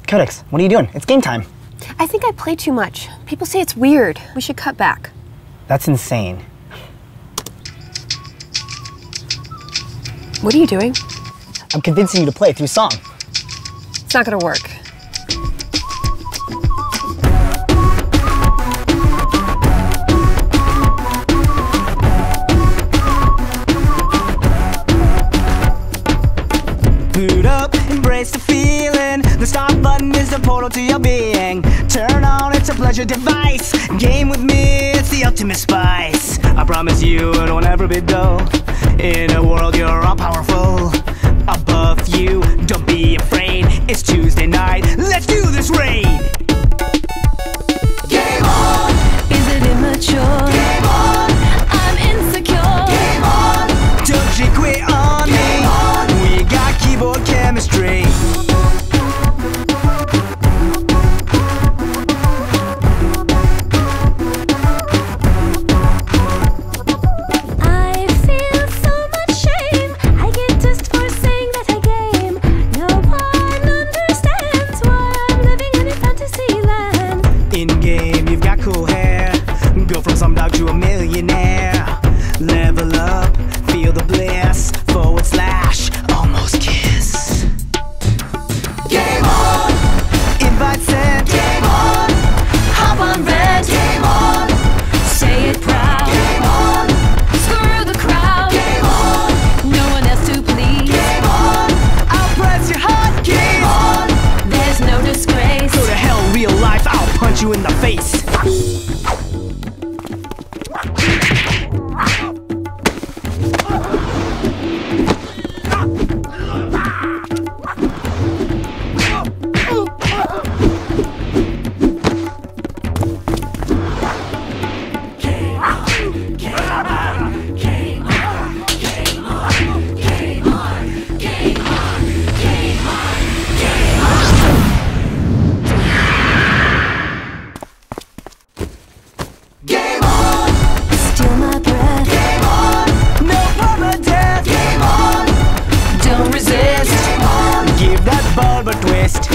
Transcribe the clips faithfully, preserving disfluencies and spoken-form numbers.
Codex, what are you doing? It's game time. I think I play too much. People say it's weird. We should cut back. That's insane. What are you doing? I'm convincing you to play through song. It's not gonna work. Boot up, embrace the feeling. The start button is the portal to your being. Turn on, it's a pleasure device. Game with me, it's the ultimate spice. I promise you it won't ever be dull. In a world you're all powerful. Above you, don't be afraid. It's Tuesday night, let's do this raid. Game on! Is it immature? Game on! I'm insecure. Game on! Don't you quit on me. Game on! We got keyboard chemistry. I feel so much shame. I get dissed for saying that I game. No one understands why I'm living in a fantasy land. In game, you've got cool hair. Go from some dog to a millionaire. Level up, feel the bliss. Forward slash, almost kiss. Game on! Invite sent. Game on! Hop on red. Game on! Say it proud. Game on! Screw the crowd. Game on! No one else to please. Game on! I'll press your heart. Game on! There's no disgrace. Go to hell, real life, I'll punch you in the face. Game on! Steal my breath. Game on! No permadeath! Game on! Don't resist. Game on! Give that bulb a twist.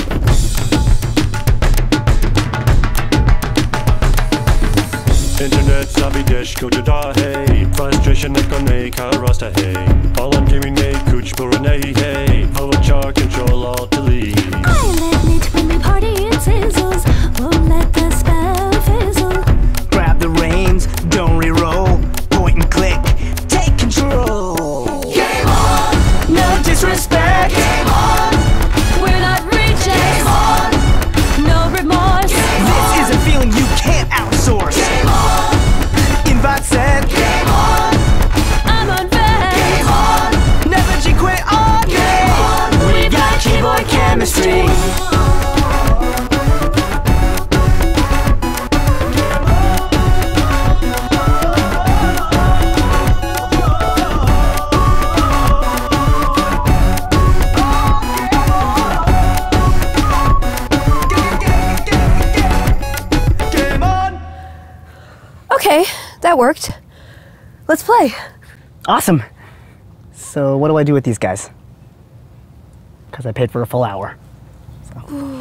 Internet savvy dish go to da hey. Frustration ek konei ka rasta hey. All I'm giving a kuch buranei hey. Power char control alt delete. I let it when we party it sizzles. Won't let the spell fizzle. Grab the reins, don't re-roll. Point and click, take control. Game on! No disrespect. Game on! We're not rejects. Game on! No remorse. This is a feeling you can't outsource. Game on! Invite sent. Game on! I'm on red. Game on! Never you quit on me. Game on! We got keyboard chemistry. Game on! Okay, that worked. Let's play. Awesome. So what do I do with these guys? Because I paid for a full hour. So.